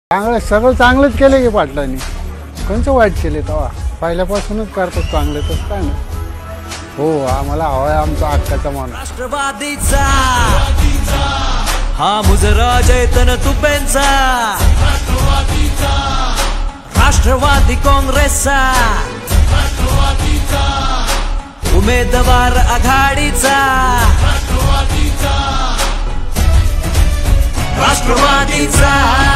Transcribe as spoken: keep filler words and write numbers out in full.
चांगलं सगळं चांगलंच केलं की पाटलांनी, कोणचं वाईट केले तेव्हा पहिल्यापासूनच करतात चांगलं तसं काय नाही। हो आम्हाला हवाय आमचा हक्काचा माणूस राष्ट्रवादीचा हा मुजरा चैतन्य तुपेंचा राष्ट्रवादी काँग्रेसचा उमेदवार आघाडीचा राष्ट्रवादीचा